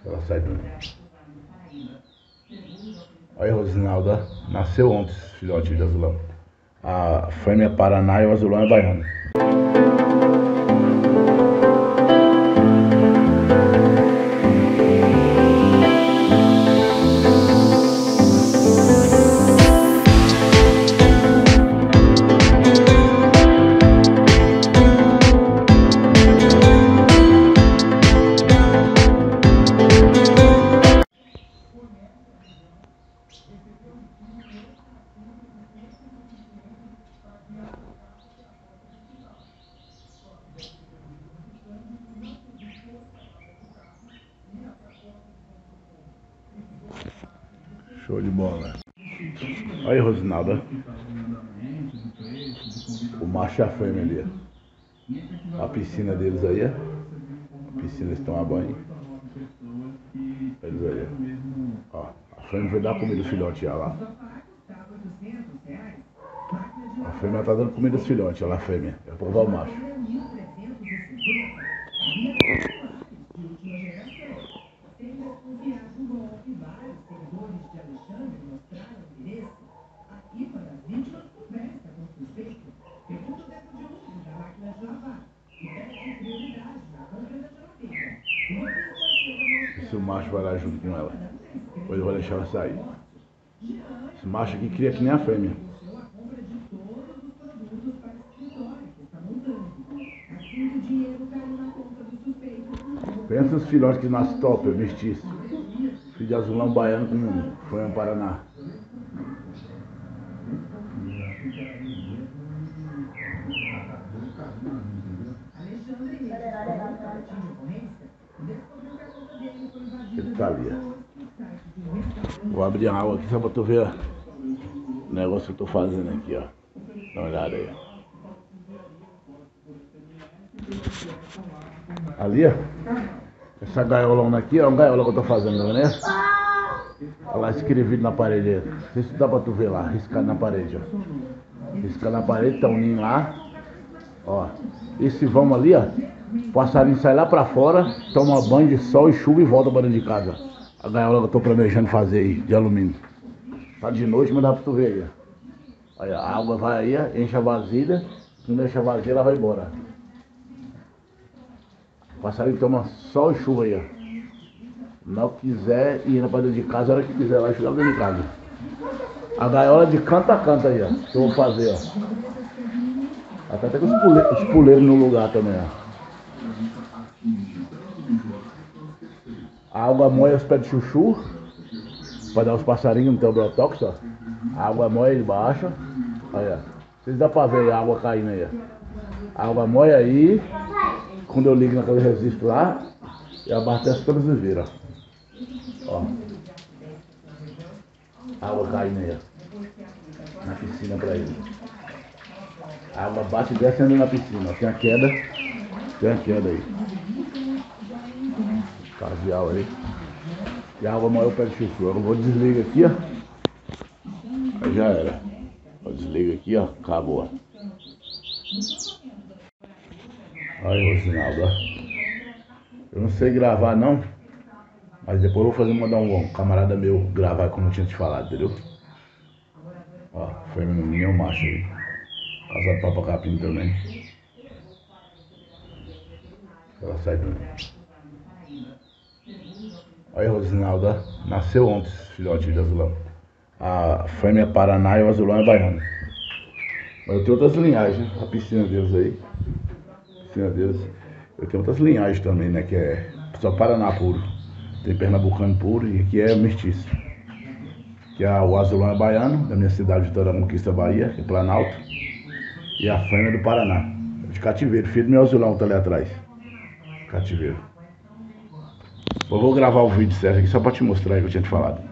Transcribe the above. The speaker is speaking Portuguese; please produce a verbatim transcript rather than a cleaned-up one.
Ela sai do... Olha a Rosinalda, nasceu ontem esse filhote de azulão. A fêmea é Paraná e o azulão é baiano. Show de bola. Olha aí, Rosinalda. O macho e a fêmea ali. A piscina deles aí, a piscina eles tomam banho. Eles aí. Ó, a fêmea vai dar comida aos filhotes já lá. A fêmea tá dando comida aos filhotes, olha lá a fêmea. É pra provar o macho. Se o macho vai lá junto com ela, depois eu vou deixar ela sair. Esse macho aqui cria que nem a fêmea. Pensa os filhotes que nascem top, é mestiço. Filho de azulão baiano com fêmea Paraná. Ele tá ali. Vou abrir a água aqui só pra tu ver o negócio que eu tô fazendo aqui, ó. Dá uma olhada aí. Ali, ó. Essa gaiolona aqui, ó, é uma gaiola que eu tô fazendo, né? Olha lá escrevido na parede aí. Não sei se dá pra tu ver lá, riscado na parede, ó. Riscado na parede, tá um ninho lá. Ó. Esse vamos ali, ó. O passarinho sai lá pra fora, toma banho de sol e chuva e volta pra dentro de casa. A gaiola que eu tô planejando fazer aí, de alumínio. Tá de noite, mas dá pra tu ver aí, ó. Aí, a água vai aí, ó, enche a vasilha. Quando enche a vasilha, ela vai embora. O passarinho toma sol e chuva aí, ó. Não quiser ir pra dentro de casa, a hora que quiser lá, chegar dentro de casa. A gaiola de canto a canto aí, ó. Que eu vou fazer, ó. Até tem os puleiros, os puleiros no lugar também, ó. A água moe os pés de chuchu, pra dar os passarinhos, não tem o brotóx, ó. A água moe aí embaixo, aí, ó. Vocês dá pra ver a água caindo aí, ó. A água moe aí, quando eu ligo naquele registro lá, e abastece todas as viras, ó. A água caindo aí, ó. Na piscina pra ele. A água bate e desce na piscina, ó. Tem a queda, tem a queda aí. Casual aí. E a água moe o pé de chuchu. Eu vou desligar aqui, ó. Aí já era. Eu desligo aqui, ó. Acabou, ó. Aí, Rosinaldo, ó. Eu não sei gravar não, mas depois eu vou fazer mandar um camarada meu gravar como eu tinha te falado, entendeu? Ó, foi meu macho aí. Casado pra papacapim também. Ela sai do... Olha a Rosinalda, nasceu ontem esse filhote de azulão. A fêmea é Paraná e o azulão é baiano. Mas eu tenho outras linhagens, a piscina deles aí. A piscina deles. Eu tenho outras linhagens também, né? Que é só Paraná puro. Tem pernambucano puro e aqui é mestiço. Que é o azulão é baiano, da minha cidade, Vitória da Conquista, Bahia, que é Planalto. E a fêmea é do Paraná, de cativeiro, filho do meu azulão que tá ali atrás. Cativeiro. Eu vou gravar o vídeo certo aqui só pra te mostrar aí que eu tinha te falado.